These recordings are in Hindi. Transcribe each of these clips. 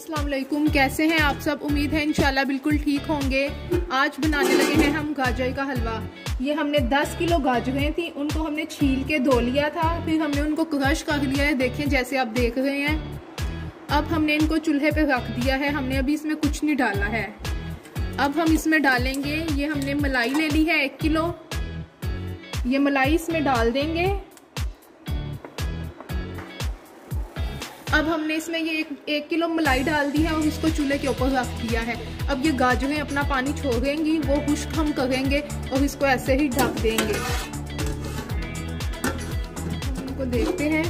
अस्सलाम वालेकुम, कैसे हैं आप सब। उम्मीद है इंशाल्लाह बिल्कुल ठीक होंगे। आज बनाने लगे हैं हम गाजर का हलवा। ये हमने 10 किलो गाजरें थी, उनको हमने छील के धो लिया था, फिर हमने उनको क्रश कर लिया है। देखें जैसे आप देख रहे हैं। अब हमने इनको चूल्हे पे रख दिया है। हमने अभी इसमें कुछ नहीं डाला है। अब हम इसमें डालेंगे, ये हमने मलाई ले ली है 1 किलो। ये मलाई इसमें डाल देंगे। अब हमने इसमें ये एक किलो मलाई डाल दी है और इसको चूल्हे के ऊपर रख दिया है। अब ये गाजरें अपना पानी छोड़ेंगी, वो खुश्क हम करेंगे और इसको ऐसे ही ढक देंगे। इनको देखते हैं,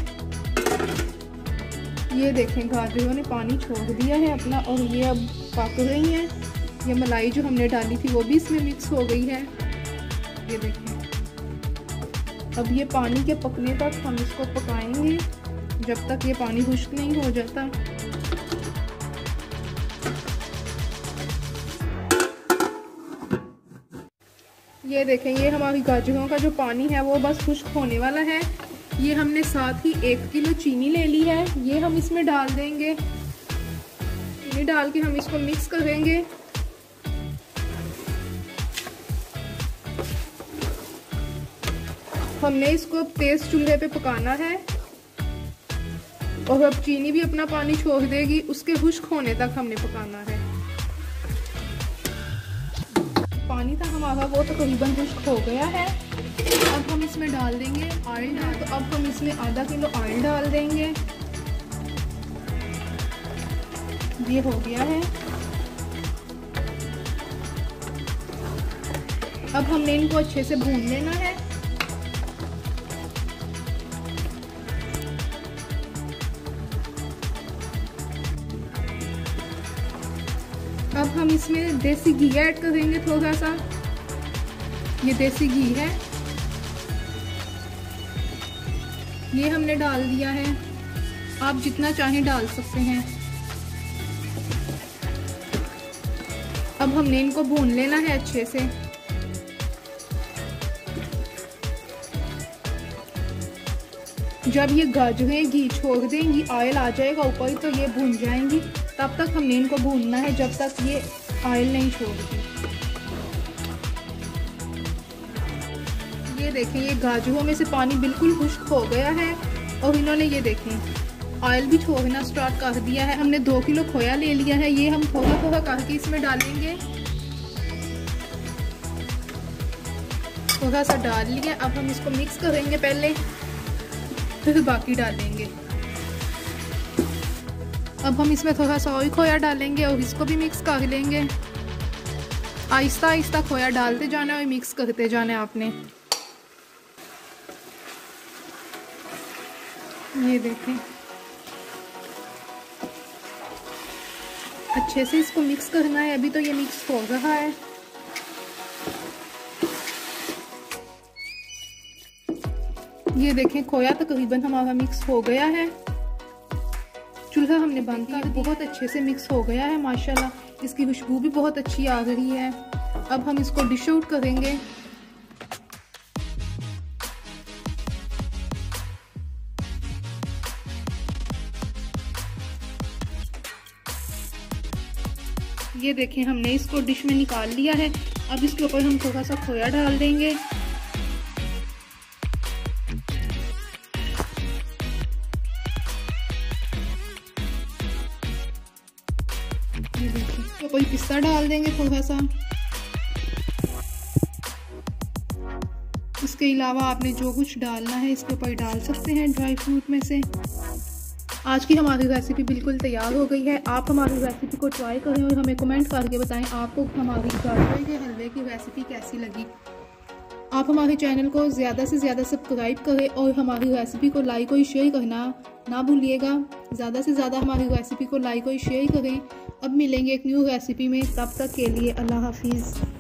ये देखें गाजरों ने पानी छोड़ दिया है अपना और ये अब पक रही हैं। ये मलाई जो हमने डाली थी वो भी इसमें मिक्स हो गई है। ये देखें, अब ये पानी के पकने तक हम इसको पकाएंगे जब तक ये पानी खुश्क नहीं हो जाता। ये देखें, ये हमारी गाजरों का जो पानी है वो बस खुश्क होने वाला है। ये हमने साथ ही 1 किलो चीनी ले ली है, ये हम इसमें डाल देंगे। चीनी डाल के हम इसको मिक्स करेंगे। हमने इसको तेज चूल्हे पे पकाना है और अब चीनी भी अपना पानी छोड़ देगी, उसके खुश्क होने तक हमने पकाना है। पानी था हमारा वो तकरीबन खुश्क हो गया है। अब हम इसमें डाल देंगे ऑयल। तो अब हम इसमें आधा किलो ऑयल डाल देंगे। ये हो गया है। अब हमने इनको अच्छे से भून लेना है। अब हम इसमें देसी घी ऐड करेंगे थोड़ा सा। ये देसी घी है, ये हमने डाल दिया है। आप जितना चाहें डाल सकते हैं। अब हमने इनको भून लेना है अच्छे से। जब ये गाजरें घी छोड़ देंगी, ऑयल आ जाएगा ऊपर, तो ये भून जाएंगी। तब तक हमने इनको भूनना है जब तक ये ऑयल नहीं छोड़ती। ये देखें, ये गाजरों में से पानी बिल्कुल खुश्क हो गया है और इन्होंने ये देखें ऑयल भी छोड़ना स्टार्ट कर दिया है। हमने 2 किलो खोया ले लिया है, ये हम थोड़ा थोड़ा करके इसमें डालेंगे। थोड़ा सा डाल लिया। अब हम इसको मिक्स करेंगे पहले, फिर बाकी डालेंगे। अब हम इसमें थोड़ा सा और खोया डालेंगे और इसको भी मिक्स कर लेंगे। आहिस्ता आहिस्ता खोया डालते जाना और मिक्स करते जाना है आपने। ये देखें, अच्छे से इसको मिक्स करना है। अभी तो ये मिक्स हो रहा है। ये देखें, खोया तकरीबन हमारा मिक्स हो गया है। चूल्हा हमने बंद कर, बहुत अच्छे से मिक्स हो गया है माशाल्लाह। इसकी खुशबू भी बहुत अच्छी आ रही है। अब हम इसको डिश आउट करेंगे। ये देखें, हमने इसको डिश में निकाल लिया है। अब इसके ऊपर हम थोड़ा सा खोया डाल देंगे। तो कोई पिस्ता डाल देंगे थोड़ा सा। इसके अलावा आपने जो कुछ डालना है इसके ऊपर डाल सकते हैं ड्राई फ्रूट में से। आज की हमारी रेसिपी बिल्कुल तैयार हो गई है। आप हमारी रेसिपी को ट्राई करें और हमें कमेंट करके बताएं आपको हमारी गाजर के हलवे की रेसिपी कैसी लगी। आप हमारे चैनल को ज़्यादा से ज़्यादा सब्सक्राइब करें और हमारी रेसिपी को लाइक और शेयर करना ना भूलिएगा। ज़्यादा से ज़्यादा हमारी रेसिपी को लाइक और शेयर करें। अब मिलेंगे एक न्यू रेसिपी में, तब तक के लिए अल्लाह हाफिज़।